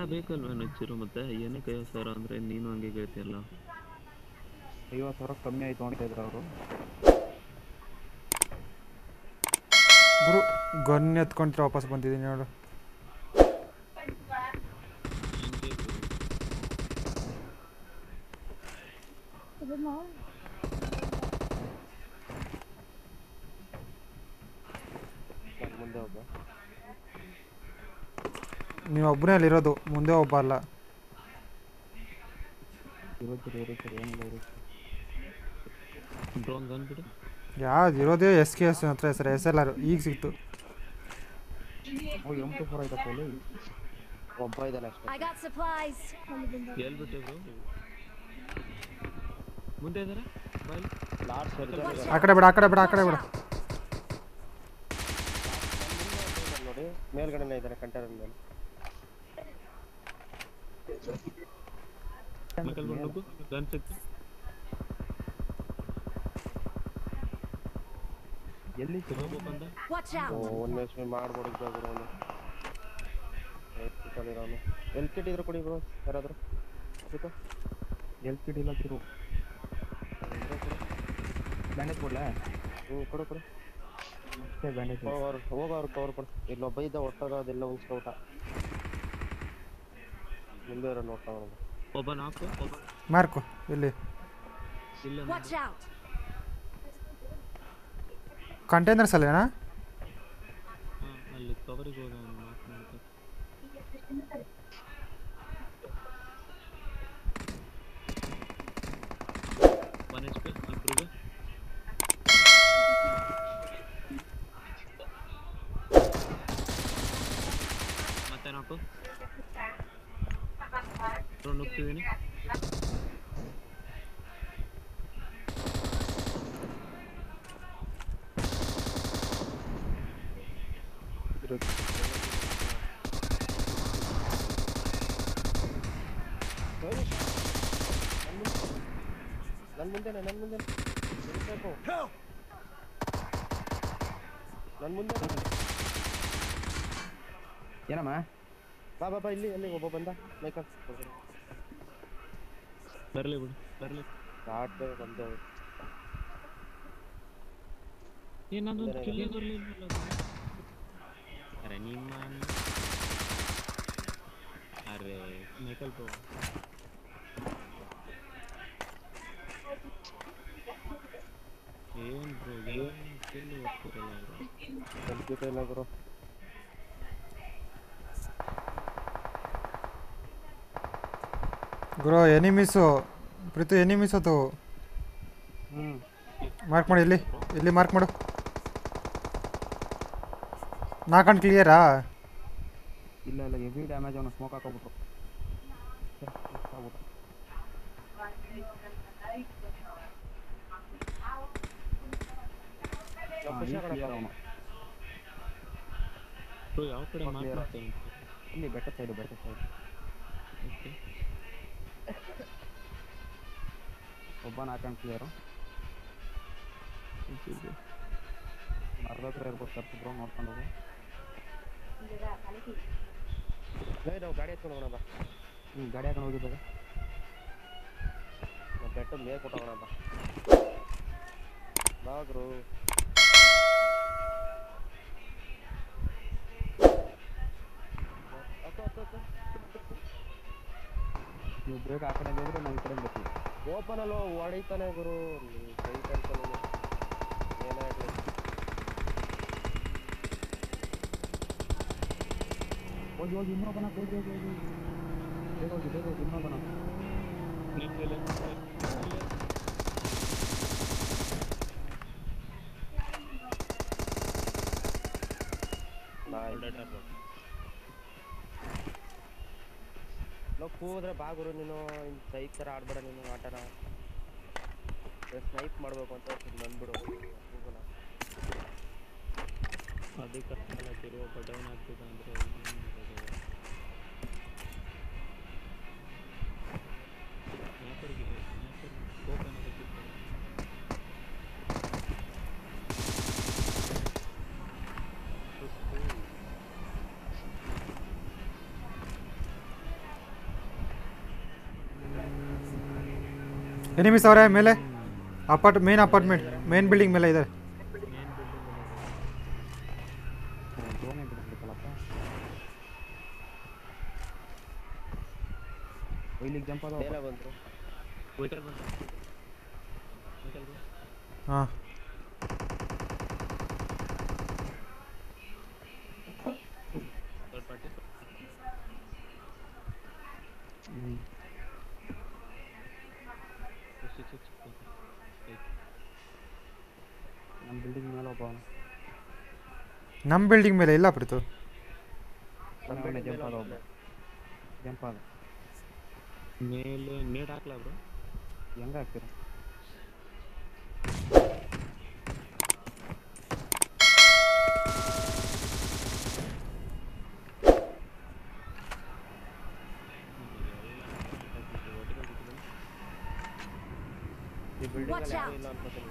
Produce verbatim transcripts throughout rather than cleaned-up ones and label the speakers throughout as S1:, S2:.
S1: ಬೇಕಲ್ವ ನೆಚ್ಚಿರು ಮತ್ತೆ ಏನಕ್ಕೆ ಐವತ್ತು ಸಾವಿರ ಅಂದ್ರೆ ನೀನು ಹಂಗೆ ಹೇಳ್ತಿಯಲ್ಲ.
S2: ಐವತ್ತು ಸಾವಿರ ಕಮ್ಮಿ ಆಯ್ತು ಅಂತ ಇದ್ರು ಅವರು.
S3: ಗುರು ಗನ್ ಎತ್ಕೊಂಡ್ರೆ ವಾಪಸ್ ಬಂದಿದ್ದೀನಿ ನೋಡು.
S2: ಮುಂದೆ ಒಬ್ಬ
S3: ನೀವು ಒಬ್ಬನೇ ಅಲ್ಲಿರೋದು, ಮುಂದೆ ಒಬ್ಬ ಅಲ್ಲ.
S1: ಡ್ರೋನ್ ಗನ್ ಬಿಡು.
S3: ಯಾವ್ದು ಇರೋದೇ ಎಸ್ ಕೆ ಎಸ್ ಹತ್ರ ಹೆಸರು ಎಸ್ ಎಲ್ ಆರ್ ಈಗ ಸಿಕ್ತು.
S2: ಎಮ್ ಟು ಫೋರ್ ಆಯ್ತಪ್ಪ ಇಲ್ಲಿ ಒಬ್ಬ ಇದ್ದಾನೆ ಅಷ್ಟೇ.
S1: ಹೇಳ್ಬಿಟ್ಟೆ ಬ್ರೋ ಮುಂದೆ ಇದ್ದಾರೆ ಬಾಯ್.
S3: ಆ ಕಡೆ ಬಿಡ ಆ ಕಡೆ ಬಿಡ ಆ ಕಡೆ ಬಿಡ
S2: ನೋಡಿ ಮೇಲ್ಗಡೆನೇ ಇದ್ದಾರೆ ಕಂಟೈನರ್ ಮೇಲೆ.
S1: ಗನ್ ಸಿಕ್ತು
S2: ಎಲ್ಲಿ
S1: ಬಂದ.
S2: ಒಂದು ಮೆಸ್ ಮಾಡ್ಬಿಡಿದ್ದ ಗುರು ಅವನು. ಅವನು ಎಲ್ ಕಿಟ್ ಇದ್ರು ಕೊಡಿ ಬ್ರೋ ಯಾರಾದ್ರು. ಎಲ್ ಕಿಟ್ ಇಲ್ಲ ಕಿರು ಬ್ಯಾಂಡೇಜ್ ಕೊಡ್ಲಾ? ಹ್ಞೂ ಕೊಡು ಕೊಡು ಅಷ್ಟೇ ಬ್ಯಾಂಡೇಜ್. ಹೋಗೋರು ಹೋಗೋರು ಕವರ್ ಕೊಡು. ಇಲ್ಲೊಬ್ಬ ಇದ್ದ ಒಟ್ಟಾಗ ಅದೆಲ್ಲ ಉಳಿಸ್ಕೊಟ ಮುಂದೆ ಇರೋ ನೋಡ್ತಾ
S1: ಒಬ್ಬ ನಾಲ್ಕು
S3: ಮಾರ್ಕು ಇಲ್ಲಿ ಕಂಟೈನರ್ಸ್ ಅಲ್ಲೇನಾ?
S1: ಅಲ್ಲಿ ಕವರಿಗೆ ಹೋದ ಒನ್ ಎಚ್ ಪಿ ಇಬ್ರಿಗೆ. ಮತ್ತೆ ನಾಲ್ಕು ನುಗ್ತಿದ್ದೀನಿ.
S2: ನನ್ನ ಮುಂದೆನೆ ನನ್ನ ಮುಂದೆ ನನ್ನ ಮುಂದೆ ಏನಮ್ಮ ಬಾ ಬಾ ಬಾ ಇಲ್ಲಿ ಅಲ್ಲಿ ಒಬ್ಬ ಬಂದ ಮೈಕಲ್
S1: ಬರಲಿ ಬಿಡು ಬರಲಿ.
S2: ಸ್ಟಾರ್ಟ್ ಬಂದೆ
S1: ಏನಾದ್ರು ಕಿಲ್ಲಿ ಬರಲಿಲ್ಲ. ಅರೆ ನಿಮ್ಮ ಅರೆ ಮೈಕಲ್ ಬ್ರೋ ಏನ್ ಬ್ರೋ ಏನು ಕಿಲ್ಲಿ ಹೋಗ್ತಿರಲ್ಲ ಅವರು.
S2: ಕಂಪ್ಯೂಟರ್ ಇಲ್ಲ ಬ್ರೋ.
S3: ಗುರು ಎನಿಮೀಸು ಪ್ರೀತು ಎನಿಮೀಸ್ ಅದು
S2: ಹ್ಞೂ
S3: ಮಾರ್ಕ್ ಮಾಡಿ. ಇಲ್ಲಿ ಇಲ್ಲಿ ಮಾರ್ಕ್ ಮಾಡು. ನಾಲ್ಕಂಡು ಕ್ಲಿಯರಾ?
S2: ಇಲ್ಲ ಇಲ್ಲ ಹೆವಿ ಡ್ಯಾಮೇಜ್ ಅವನು ಸ್ಮೋಕ್ ಹಾಕೋಬಿಟ್ರು.
S1: ಯಾವ ಕಡೆ ಮಾತಾಡ್ತಾ
S2: ಇಲ್ಲಿ ಬೆಟ್ಟ ಸೈಡು ಬೆಟ್ಟ ಸೈಡು ಒಬ್ಬ ನಾಲ್ಕಂಡು ಕ್ಲಿಯರು. ಅರ್ಧ ಹತ್ರ ಇರ್ಬೋದು ತರ್ಸಿದ್ರು ನೋಡ್ಕೊಂಡು ಹೋಗಿ. ನಾವು ಗಾಡಿ ಹತ್ಕೊಂಡು ಹೋಗೋಣ ಬಾ. ಹ್ಞೂ ಗಾಡಿ ಹಾಕೊಂಡು ಹೋಗಿದ್ದಾಗ ನಾವು ಬೆಟ್ಟದ ಮೇಲೆ ಕೊಟ್ಟೋಗೋಣ ಬಾ ಬಾಗ್ರು. ನೀವು ಬೇಗ ಆ ಕಡೆ ಹೋದ್ರೆ ನಾವು ಈ ಕಡೆ ಬರ್ತೀವಿ. ಓಪನ್ ಅಲ್ಲೋ ಹೊಡಿತಾನೆ ಗುರು ಕೈ ಕಳ್ಕೊಳ್ಳೋ ಏನಾಗಲಿ. ಹೋಗಿ ಹೋಗಿ ಇನ್ನೊಬ್ಬನ ಹೋಗಿ ಹೋಗಿ ಹೋಗಿ ಬೇಗ ಹೋಗಿ ಬೇಗ ಹೋಗಿ ಇನ್ನೊಬ್ಬನ. ನಾವು ಕೂದ್ರೆ ಬಾಗುರು ನೀನು ಸೈಕ್ ಥರ ಆಡ್ಬೇಡ ನೀನು ಆಟನ. ಸ್ನೈಪ್ ಮಾಡಬೇಕು ಅಂತ ಬಂದ್ಬಿಡು ಹೋಗೋಣ.
S1: ಅದಕ್ಕೆ ತಿರುವ ಡೌನ್ ಆಗ್ತಿದೆ ಅಂದರೆ
S3: ಎನಿಮೀಸ್ ಅವರೇ ಮೇಲೆ apartment apartment main building ಮೇಲೆ ಇದೆ.
S2: ಡ್ರೋನೇ ಬಿಡ್ಬೇಕಲ್ಲಪ್ಪ. ಇಲ್ಲಿಗೆ ಜಂಪ್ ಆದ ಮೇಲೆ ಬಂದ್ರು. ವೆಹಿಕಲ್ ಬಂತು. ವೆಹಿಕಲ್ ಬಂತು.
S3: ಹಾಂ
S1: ಥರ್ಡ್ ಪಾರ್ಟಿ.
S2: ಹ್ಞೂ ನಮ್ಮ ಬಿಲ್ಡಿಂಗ್ ಮೇಲೆ ಒಬ್ಬ ಅವನು.
S3: ನಮ್ಮ ಬಿಲ್ಡಿಂಗ್ ಮೇಲೆ ಇಲ್ಲ ಬಿಡ್ತು.
S2: ಅವನೇ ಜಂಪ್ ಆದ ಒಬ್ಬ. ಜಂಪ್ ಆದ
S1: ಮೇಲೆ ನೇಟ್ ಹಾಕ್ಲಾ ಬ್ರೋ?
S2: ಹೆಂಗೆ ಹಾಕ್ತೀರ? ಈ ಬಿಲ್ಡಿಂಗ್ ಅಲ್ಲಿ ಯಾರು ಇಲ್ಲ ಅನ್ಕೋತೀನಿ.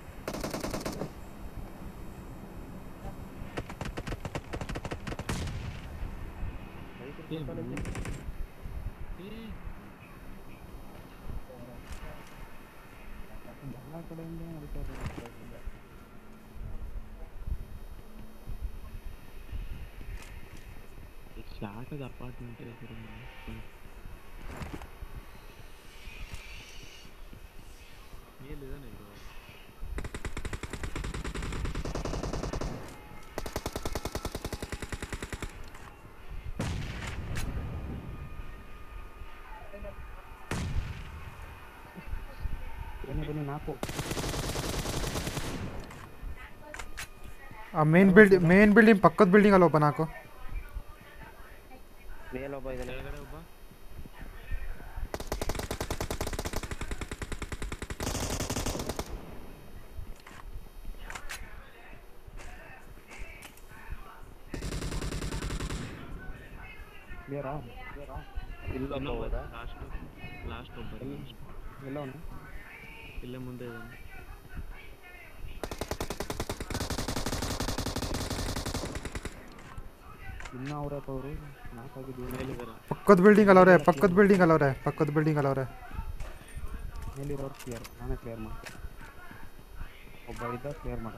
S2: ಎಲ್ಲ ಕಡೆಯಿಂದ ನಡೀತಾರೆ.
S1: ಶಾರ್ಟ್ ಅದು ಅಪಾರ್ಟ್ಮೆಂಟ್ ಮೇಲಿದಾನೆ ಇದು.
S2: ಬನ್ನಿ ಬನ್ನಿ ನಾಲ್ಕು.
S3: ಆ ಮೇನ್ ಬಿಲ್ಡಿಂಗ್ ಮೇನ್ ಬಿಲ್ಡಿಂಗ್ ಪಕ್ಕದ ಬಿಲ್ಡಿಂಗ್ ಅಲ್ಲಿ ಒಬ್ಬ ನಾಲ್ಕು.
S2: ಮೇಲೊಬ್ಬ ಇದ್ದಾನೆ.
S1: ಕೆಳಗಡೆ ಒಬ್ಬ.
S2: ಕ್ಲಿಯರಾ? ಇಲ್ಲ
S1: ಲಾಸ್ಟ್ ಲಾಸ್ಟ್ ಒಬ್ಬ
S2: ಎಲ್ಲ ಅವನು
S1: ಇಲ್ಲೇ ಮುಂದೆ ಇದ್ದಾನೆ.
S2: ಇನ್ನೂ ಅವ್ರ ಅವರು ನಾಲ್ಕಾಗಿದ್ದೀವಿ.
S1: ಮೇಲಿದ್ದಾರೆ.
S3: ಪಕ್ಕದ ಬಿಲ್ಡಿಂಗ್ ಅಲ್ಲವ್ರೆ ಪಕ್ಕದ ಬಿಲ್ಡಿಂಗ್ ಅಲ್ಲವ್ರೆ ಪಕ್ಕದ ಬಿಲ್ಡಿಂಗ್ ಅಲ್ಲವ್ರೆ.
S2: ಮೇಲಿರೋರು ಕ್ಲಿಯರ್, ನಾನೇ ಕ್ಲಿಯರ್ ಮಾಡ್ತೀನಿ. ಒಬ್ಬ ಇದ್ದ ಕ್ಲಿಯರ್ ಮಾಡ.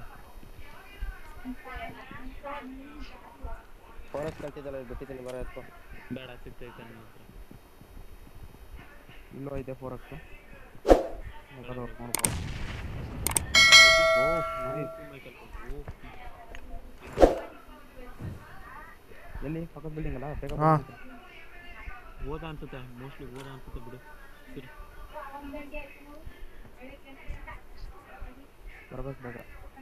S2: ಫಾರೆಸ್ಟ್ ಕಲ್ತಿದ್ದಲ್ಲ ಬಿಟ್ಟಿದ್ದೀನಿ ಬರ ಎತ್ಕೊ.
S1: ಬೇಡ ಸಿಗ್ತೈತೆ ನನ್ನ ಹತ್ರ.
S2: ಇಲ್ಲೋ ಇದೆ ಫೋರೆಸ್ಟ್. ನೋಡ್ಕೊ. ಓ ಎಲ್ಲಿ ಪಕ್ಕದ ಬಿಲ್ಡಿಂಗ್ ಅಲ್ಲ ಬೇಗ
S3: ಹಾಂ
S1: ಹೋದ ಅನ್ಸುತ್ತೆ. ಮೋಸ್ಟ್ಲಿ ಹೋದ ಅನ್ಸುತ್ತೆ ಬಿಡು. ಸರಿ
S2: ಬರ್ಬೇಕು ಬೇಗ.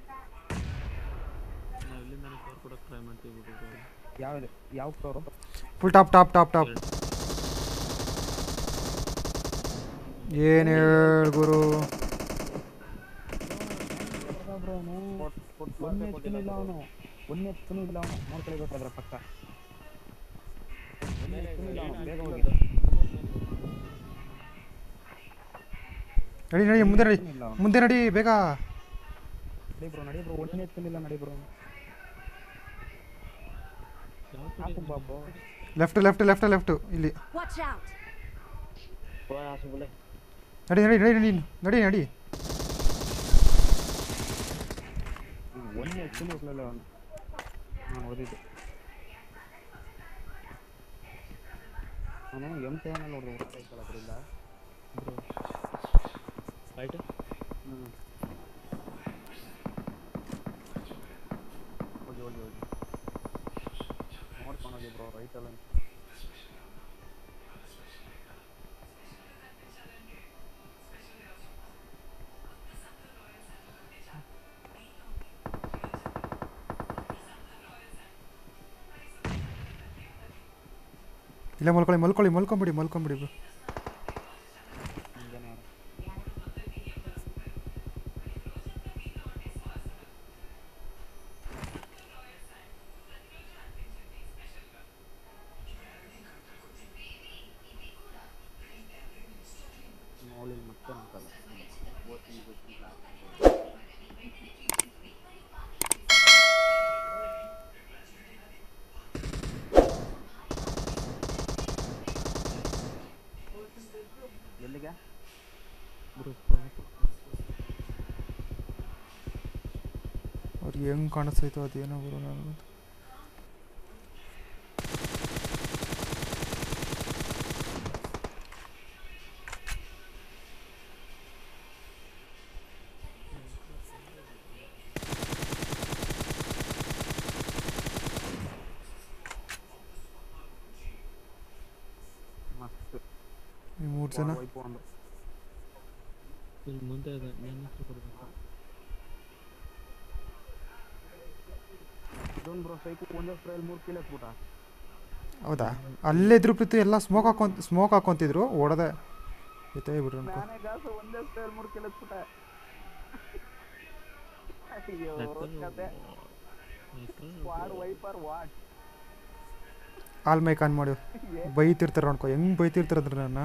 S1: ನಾವು ಇಲ್ಲಿಂದ ಕವರ್ ಕೊಡೋಕೆ ಟ್ರೈ ಮಾಡ್ತೀವಿ ಬಿಡು.
S2: ಯಾವ ಯಾವ floor?
S3: Full top top top top. ಏನು ಹೇಳು ಗುರು.
S2: ಒಂದೇ ಎತ್ತೀನಿ ಇಲ್ಲ ಅವನು ಒಂದೇ ಎತ್ತೀನಿ ಇಲ್ಲ ಅವನು ನೋಡ್ಕೊಳ್ಬೇಕಾದ್ರೆ ಪಕ್ಕ ಬೇಗ ಹೋಗಿ.
S3: ನಡಿ ನಡಿ ಮುಂದೆ ನಡಿ ಮುಂದೆ ನಡಿ ಬೇಗ.
S2: ನಡಿ ಬ್ರೋ ನಡಿ ಬ್ರೋ ಒಂದೇ ಎತ್ಕೊಂಡಿಲ್ಲ ನಡಿ ಬ್ರೋ. ಹಾಕು ಬಾಬು.
S3: ಲೆಫ್ಟ್ ಲೆಫ್ಟ್ ಲೆಫ್ಟ್ ಲೆಫ್ಟ್ ಇಲ್ಲಿ ನಡಿ ನಡಿ ನಡಿ ನಡಿ ನಡಿ ನಡಿ.
S2: ಒಂದೇ ಎತ್ತೀನಿ ಹೋಗ್ಲಿಲ್ಲ ಅವನು. ನಾನು ಓದಿದ್ದು ಅವನು ಎಮ್ ಸೆವೆನ್ ಅಲ್ಲಿ ನೋಡಿದೆ ಓದ್ತಾ ಅದರಿಂದ
S1: ರೈಟ್.
S2: ಹ್ಞೂ ಹೋಗಿ ಹೋಗಿ ಹೋಗಿ ನೋಡ್ಕೊಂಡು ಹೋಗಿ ಬ್ರೋ ರೈಟಲ್ಲಿ.
S3: ಇಲ್ಲ ಮಲ್ಕೊಳ್ಳಿ ಮಲ್ಕೊಳ್ಳಿ ಮಲ್ಕೊಂಬಿಡಿ ಮಲ್ಕೊಂಬಿಡಿ ಬ್ರೋ.
S2: ನೋಡಿ ಮತ್ತೆ ಅನ್ಕಲ್ಲ ಎಲ್ಲಿಗೆ
S1: ಬ್ರೋ
S3: ಅವ್ರಿಗೆ ಹೆಂಗೆ ಕಾಣಿಸ್ತೈತೋ ಅದೇನೋ ಗುರು ನನಗೆ
S2: ಮಸ್ತ್
S3: ಈ ಮೂರು ಜನ
S2: ವೈಪು ಒಂದು
S1: ಇಲ್ಲಿ ಮುಂದೆ ಇದೆ ನನ್ನ ಹೆಸರು ಕೊಡ್ಬೇಕು
S2: ಇದೊಂದು ಬ್ರೋ ಸೈಕು ಒಂದೇ ಸ್ಪ್ರೇಲ್ ಮೂರು ಕಿಲ್ ಹಾಕ್ಬಿಟ್ಟ
S3: ಹೌದಾ ಅಲ್ಲೇ ಇದ್ರು ಪ್ರೀತಿ ಎಲ್ಲ ಸ್ಮೋಕ್ ಹಾಕೊಂತ ಸ್ಮೋಕ್ ಹಾಕೊಂತಿದ್ರು ಓಡದೆ ಎತ್ತೇ ಬಿಡ್ರಿ ಅನ್ಕೋ
S2: ನಾನೇ ಗಾಸು ಒಂದೇ ಸ್ಪ್ರೇಲ್ ಮೂರು ಕಿಲ್ ಹಾಕ್ಬಿಟ್ಟ ಅಯ್ಯೋ ಕತೆ ವಾಡ್ ವೈಪರ್ ವಾಡ್
S3: ಆಲ್ ಮೈಕ್ ಆನ್ ಮಾಡಿ ಬೈತಿರ್ತಾರೆ ಅನ್ಕೋ ಹೆಂಗೆ ಬೈತಿರ್ತಾರಂದ್ರೆ ನನ್ನ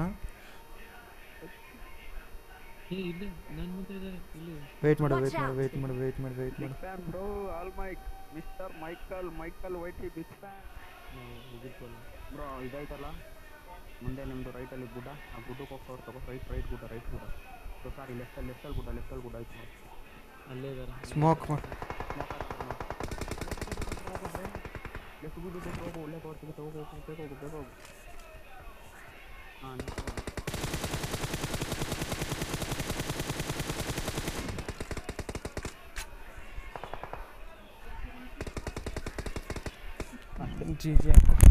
S1: ಏ ಇಲ್ಲ ನನ್ನ ಮುಂದೆ ಇದ್ದಾರೆ ಇಲ್ಲಿ
S3: ವೆಯ್ಟ್ ಮಾಡು ವೆಯ್ಟ್ ಮಾಡು ವೆಯ್ಟ್ ಮಾಡು ವೆಯ್ಟ್ ಮಾಡು ವೆಯ್ಟ್ ಮಾಡು
S2: fan bro all mic mister Michael Michael ವೈಟಿ ಬಿಗ್ ಫ್ಯಾನ್
S1: ಇದಿರ್ಬೋದು
S2: ಬ್ರೋ ಇದೈತಲ್ಲ ಮುಂದೆ ನಿಮ್ಮದು ರೈಟಲ್ಲಿ ಗುಡ್ಡ ಆ ಗುಡ್ಡಕ್ಕೆ ಹೋಗ್ತವ್ರು ತಗೋ ರೈಟ್ ರೈಟ್ ಗುಡ್ಡ ರೈಟ್ ಗುಡ್ಡ ಸೊ ಸಾರಿ ಲೆಫ್ಟಲ್ಲಿ ಲೆಫ್ಟಲ್ಲಿ ಗುಡ್ಡ ಲೆಫ್ಟಲ್ಲಿ ಗುಡ್ಡ ಆಯ್ತು ನೋಡಿ
S1: ಅಲ್ಲೇ ಇದ್ದಾರೆ
S3: ಸ್ಮೋಕ್
S2: ಲೆಫ್ಟ್ ಗುಡ್ಡ ಹೋಗು ಒಳ್ಳೆ ಕವರ್ ಸಿಗುತ್ತೆ ಹೋಗು ಹೋಗು ಬೇಗ ಹೋಗು ಬೇಗ ಹೋಗು ಹಾಂ
S3: ಜಿ ಜಿ ಹಾಕೋ